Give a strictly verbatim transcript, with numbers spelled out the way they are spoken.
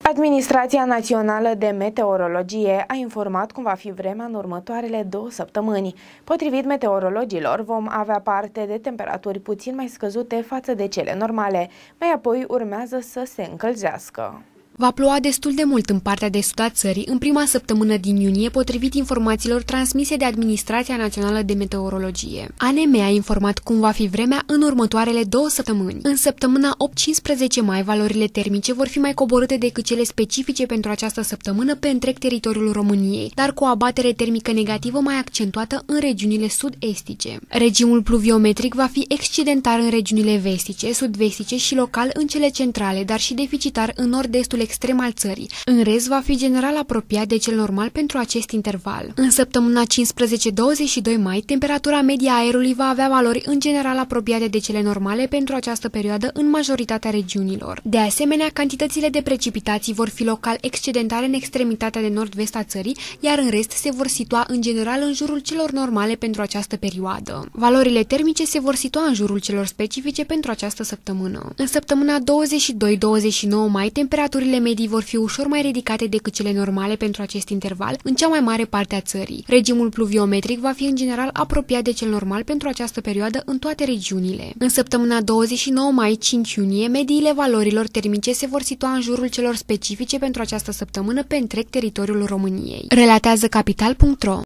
Administrația Națională de Meteorologie a informat cum va fi vremea în următoarele două săptămâni. Potrivit meteorologilor, vom avea parte de temperaturi puțin mai scăzute față de cele normale. Mai apoi urmează să se încălzească. Va ploua destul de mult în partea de sud a țării în prima săptămână din iunie, potrivit informațiilor transmise de Administrația Națională de Meteorologie. A N M a informat cum va fi vremea în următoarele două săptămâni. În săptămâna opt-cincisprezece mai, valorile termice vor fi mai coborâte decât cele specifice pentru această săptămână pe întreg teritoriul României, dar cu o abatere termică negativă mai accentuată în regiunile sud-estice. Regimul pluviometric va fi excedentar în regiunile vestice, sud-vestice și local în cele centrale, dar și deficitar în nord-estul extrem al țării. În rest, va fi general apropiat de cel normal pentru acest interval. În săptămâna cincisprezece douăzeci și doi mai, temperatura medie a aerului va avea valori în general apropiate de cele normale pentru această perioadă în majoritatea regiunilor. De asemenea, cantitățile de precipitații vor fi local excedentare în extremitatea de nord-vest a țării, iar în rest se vor situa în general în jurul celor normale pentru această perioadă. Valorile termice se vor situa în jurul celor specifice pentru această săptămână. În săptămâna douăzeci și doi douăzeci și nouă mai, temperaturile medii vor fi ușor mai ridicate decât cele normale pentru acest interval în cea mai mare parte a țării. Regimul pluviometric va fi în general apropiat de cel normal pentru această perioadă în toate regiunile. În săptămâna douăzeci și nouă mai cinci iunie, mediile valorilor termice se vor situa în jurul celor specifice pentru această săptămână pe întreg teritoriul României. Relatează capital punct ro.